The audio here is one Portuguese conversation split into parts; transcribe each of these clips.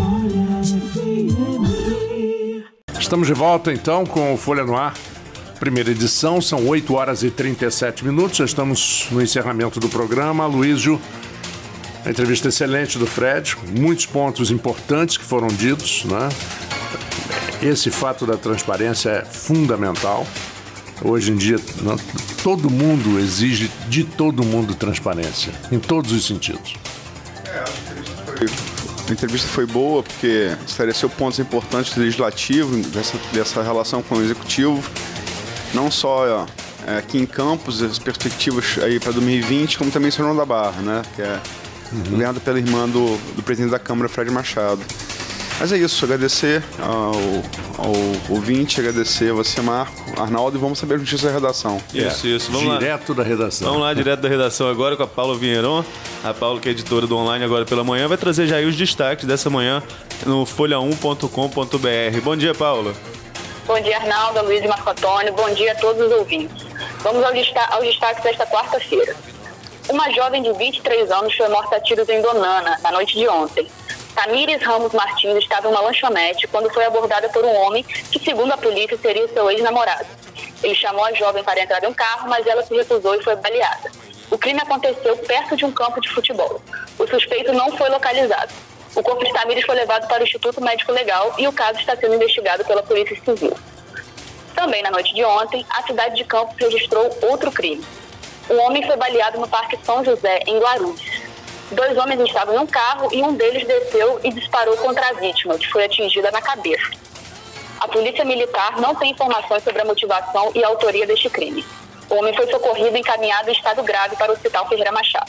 Estamos de volta então com o Folha no Ar, primeira edição, são 8 horas e 37 minutos, já estamos no encerramento do programa. Luísio, a entrevista excelente do Fred, muitos pontos importantes que foram ditos, né? Esse fato da transparência é fundamental. Hoje em dia, né, todo mundo exige de todo mundo transparência, em todos os sentidos. A entrevista foi boa porque esclareceu pontos importantes do legislativo, dessa relação com o executivo, não só aqui em Campos, as perspectivas aí para 2020, como também em São João da Barra, né, que é governado pela irmã do presidente da Câmara, Fred Machado. Mas é isso, agradecer ao ouvinte, agradecer a você, Marco, Arnaldo, e vamos saber a notícia da redação. Isso. Vamos direto lá. Da redação. Vamos lá, direto da redação agora com a Paula Vinheron. A Paula, que é editora do Online agora pela manhã, vai trazer já aí os destaques dessa manhã no folha1.com.br. Bom dia, Paula. Bom dia, Arnaldo, Luiz e Marco Antônio. Bom dia a todos os ouvintes. Vamos aos destaques desta quarta-feira. Uma jovem de 23 anos foi morta a tiros em Donana, na noite de ontem. Tamires Ramos Martins estava em uma lanchonete quando foi abordada por um homem que, segundo a polícia, seria seu ex-namorado. Ele chamou a jovem para entrar em um carro, mas ela se recusou e foi baleada. O crime aconteceu perto de um campo de futebol. O suspeito não foi localizado. O corpo de Tamires foi levado para o Instituto Médico Legal e o caso está sendo investigado pela Polícia Civil. Também na noite de ontem, a cidade de Campos registrou outro crime. Um homem foi baleado no Parque São José, em Guarulhos. 2 homens estavam em um carro e um deles desceu e disparou contra a vítima, que foi atingida na cabeça. A polícia militar não tem informações sobre a motivação e a autoria deste crime. O homem foi socorrido e encaminhado em estado grave para o Hospital Ferreira Machado.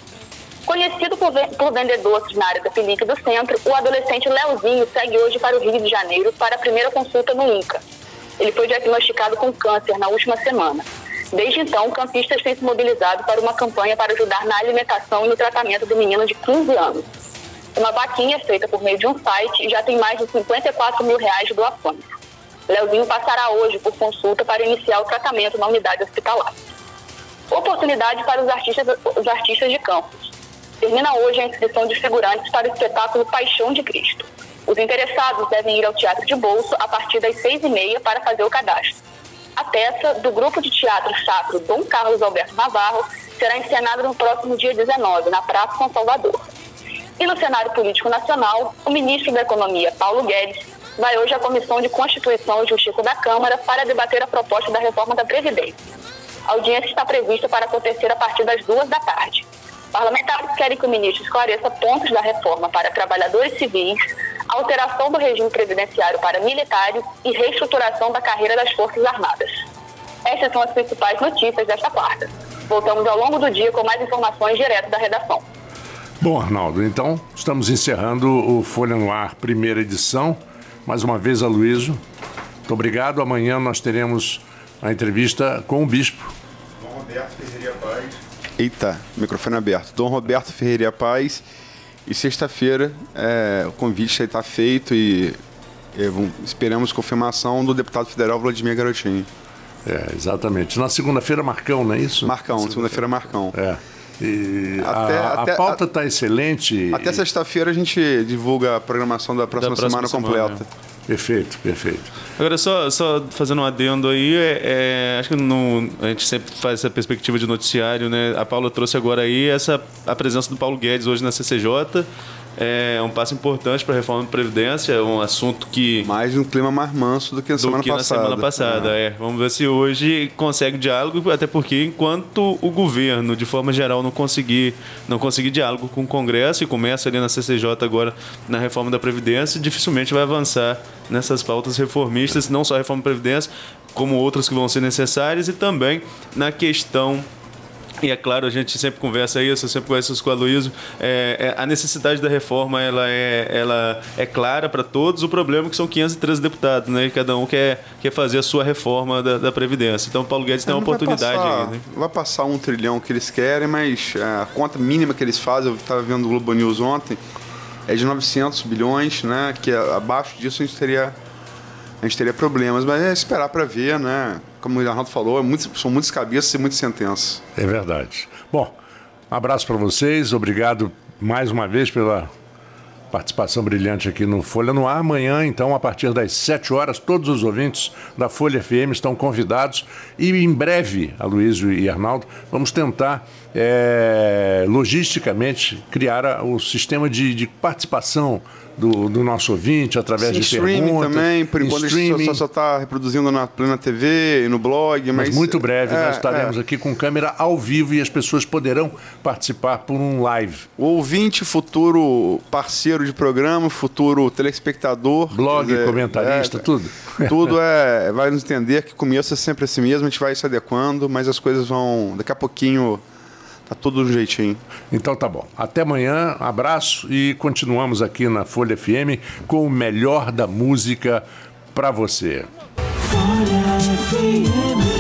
Conhecido por vender doces na área da Pelique do Centro, o adolescente Leozinho segue hoje para o Rio de Janeiro para a primeira consulta no INCA. Ele foi diagnosticado com câncer na última semana. Desde então, campistas têm se mobilizado para uma campanha para ajudar na alimentação e no tratamento do menino de 15 anos. Uma vaquinha feita por meio de um site e já tem mais de R$54 mil de doações. Leozinho passará hoje por consulta para iniciar o tratamento na unidade hospitalar. Oportunidade para os artistas de Campos. Termina hoje a inscrição de figurantes para o espetáculo Paixão de Cristo. Os interessados devem ir ao Teatro de Bolso a partir das 6h30 para fazer o cadastro. A peça do grupo de teatro sacro Dom Carlos Alberto Navarro será encenada no próximo dia 19, na Praça São Salvador. E no cenário político nacional, o ministro da Economia, Paulo Guedes, vai hoje à Comissão de Constituição e Justiça da Câmara para debater a proposta da reforma da Previdência. A audiência está prevista para acontecer a partir das 14h. Parlamentares querem que o ministro esclareça pontos da reforma para trabalhadores civis, alteração do regime previdenciário para militares e reestruturação da carreira das Forças Armadas. Essas são as principais notícias desta quarta. Voltamos ao longo do dia com mais informações direto da redação. Bom, Arnaldo, então estamos encerrando o Folha no Ar, primeira edição. Mais uma vez, Aloysio, muito obrigado. Amanhã nós teremos a entrevista com o Bispo. Dom Roberto Ferreira Paz. Eita, microfone aberto. Dom Roberto Ferreira Paz. E sexta-feira o convite está feito e esperamos confirmação do deputado federal Vladimir Garotinho. Exatamente. Na segunda-feira, Marcão, não é isso? Marcão, segunda-feira, Marcão. E a pauta está excelente. Até sexta-feira a gente divulga a programação da próxima semana completa. Perfeito. Agora, só fazendo um adendo aí, acho que a gente sempre faz essa perspectiva de noticiário, né? A Paula trouxe agora aí a presença do Paulo Guedes hoje na CCJ. É um passo importante para a reforma da Previdência, é um assunto que... Mais um clima mais manso do que na semana passada. Vamos ver se hoje consegue diálogo, até porque enquanto o governo, de forma geral, não conseguir diálogo com o Congresso e começa ali na CCJ agora na reforma da Previdência, dificilmente vai avançar nessas pautas reformistas, não só a reforma da Previdência, como outras que vão ser necessárias e também na questão... E é claro, a gente sempre conversa isso, eu sempre converso isso com o Aloysio, a necessidade da reforma ela é clara para todos, o problema é que são 513 deputados, né? E cada um quer fazer a sua reforma da Previdência. Então o Paulo Guedes tem uma oportunidade aí. Né? Vai passar 1 trilhão que eles querem, mas a conta mínima que eles fazem, eu estava vendo o Globo News ontem, é de 900 bilhões, né? Que abaixo disso a gente teria problemas, mas é esperar para ver, né? Como o Arnaldo falou, são muitas cabeças e muitas sentenças. É verdade. Bom, um abraço para vocês, obrigado mais uma vez pela Participação brilhante aqui no Folha no Ar. Amanhã, então, a partir das 7 horas, todos os ouvintes da Folha FM estão convidados. E em breve, Aloysio e Arnaldo, vamos tentar, logisticamente, criar o sistema de participação do nosso ouvinte através de streaming perguntas. Também, por enquanto a gente só está reproduzindo na Plena TV e no blog. Mas muito breve nós estaremos aqui com câmera ao vivo e as pessoas poderão participar por um live. O ouvinte, futuro parceiro de programa, futuro telespectador. Blog, comentarista, tudo. Tudo vai nos entender que o começo é sempre assim mesmo, a gente vai se adequando, mas as coisas vão, daqui a pouquinho... Tá tudo do jeitinho. Então tá bom. Até amanhã, abraço e continuamos aqui na Folha FM com o melhor da música para você. Folha FM.